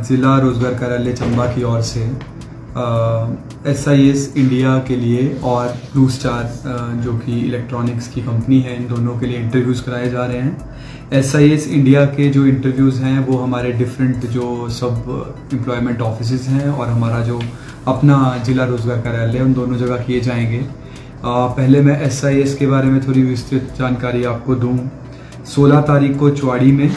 ज़िला रोज़गार कार्यालय चंबा की ओर से SIS इंडिया के लिए और ब्लू स्टार जो कि इलेक्ट्रॉनिक्स की कंपनी है, इन दोनों के लिए इंटरव्यूज़ कराए जा रहे हैं। SIS इंडिया के जो इंटरव्यूज़ हैं वो हमारे डिफरेंट जो सब एम्प्लॉयमेंट ऑफिसेज़ हैं और हमारा जो अपना ज़िला रोज़गार कार्यालय, उन दोनों जगह किए जाएंगे। पहले मैं SIS के बारे में थोड़ी विस्तृत जानकारी आपको दूं। 16 तारीख को चुवाड़ी में,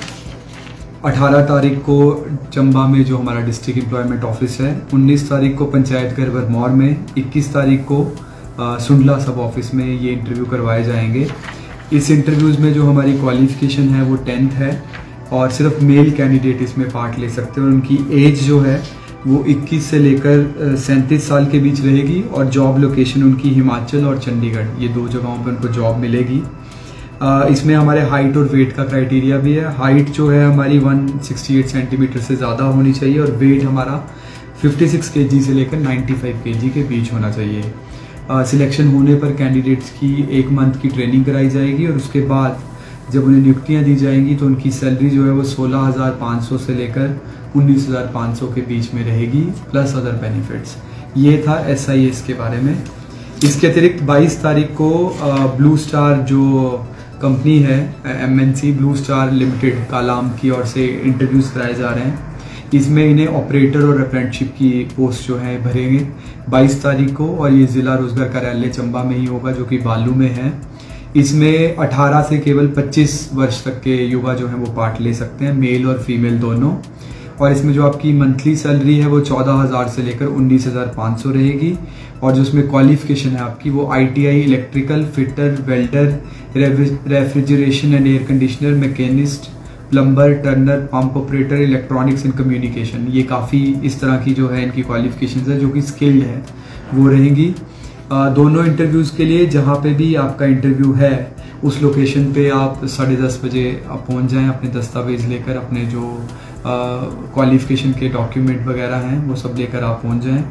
18 तारीख को चंबा में जो हमारा डिस्ट्रिक्ट एम्प्लॉयमेंट ऑफिस है, 19 तारीख को पंचायत घर भरमौर में, 21 तारीख को सुंडला सब ऑफिस में ये इंटरव्यू करवाए जाएंगे। इस इंटरव्यूज़ में जो हमारी क्वालिफ़िकेशन है वो 10th है और सिर्फ मेल कैंडिडेट इसमें पार्ट ले सकते हैं और उनकी एज जो है वो 21 से लेकर 37 साल के बीच रहेगी और जॉब लोकेशन उनकी हिमाचल और चंडीगढ़, ये 2 जगहों पर उनको जॉब मिलेगी। इसमें हमारे हाइट और वेट का क्राइटेरिया भी है। हाइट जो है हमारी 168 सेंटीमीटर से ज़्यादा होनी चाहिए और वेट हमारा 56 kg से लेकर 95 kg के बीच होना चाहिए। सिलेक्शन होने पर कैंडिडेट्स की 1 मंथ की ट्रेनिंग कराई जाएगी और उसके बाद जब उन्हें नियुक्तियां दी जाएंगी तो उनकी सैलरी जो है वो 16,500 से लेकर 19,500 के बीच में रहेगी, प्लस अदर बेनिफिट्स। ये था SIS के बारे में। इसके अतिरिक्त 22 तारीख को ब्लू स्टार जो कंपनी है, MNC ब्लू स्टार लिमिटेड कालाम की ओर से इंटरव्यूज़ कराए जा रहे हैं। इसमें इन्हें ऑपरेटर और अप्रेंटिसशिप की पोस्ट जो है भरेंगे 22 तारीख को और ये ज़िला रोज़गार कार्यालय चंबा में ही होगा जो कि बालू में है। इसमें 18 से केवल 25 वर्ष तक के युवा जो हैं वो पार्ट ले सकते हैं, मेल और फीमेल दोनों। और इसमें जो आपकी मंथली सैलरी है वो 14,000 से लेकर 19,500 रहेगी और जो उसमें क्वालिफिकेशन है आपकी वो ITI electrical, fitter, welder, refrigeration and air conditioner, machinist, plumber, turner, pump operator, electronics and communication, ये काफ़ी इस तरह की जो है इनकी क्वालिफिकेशन है जो कि स्किल्ड है वो रहेंगी। दोनों इंटरव्यूज़ के लिए जहाँ पे भी आपका इंटरव्यू है उस लोकेशन पे आप 10:30 बजे आप पहुँच जाएं, अपने दस्तावेज़ लेकर, अपने जो क्वालिफिकेशन के डॉक्यूमेंट वगैरह हैं वो सब लेकर आप पहुँच जाएं।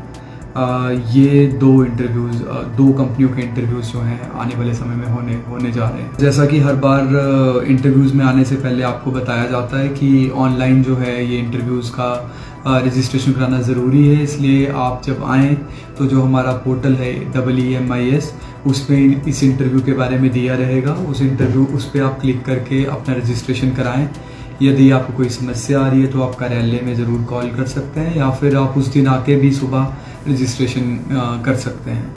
ये 2 इंटरव्यूज़, 2 कंपनियों के इंटरव्यूज़ जो हैं आने वाले समय में होने जा रहे हैं। जैसा कि हर बार इंटरव्यूज़ में आने से पहले आपको बताया जाता है कि ऑनलाइन जो है ये इंटरव्यूज़ का रजिस्ट्रेशन कराना ज़रूरी है, इसलिए आप जब आएँ तो जो हमारा पोर्टल है EEMIS, उसमें इस इंटरव्यू के बारे में दिया रहेगा। उस पर आप क्लिक करके अपना रजिस्ट्रेशन कराएं। यदि आपको कोई समस्या आ रही है तो आप कार्यालय में ज़रूर कॉल कर सकते हैं या फिर आप उस दिन आके भी सुबह रजिस्ट्रेशन कर सकते हैं।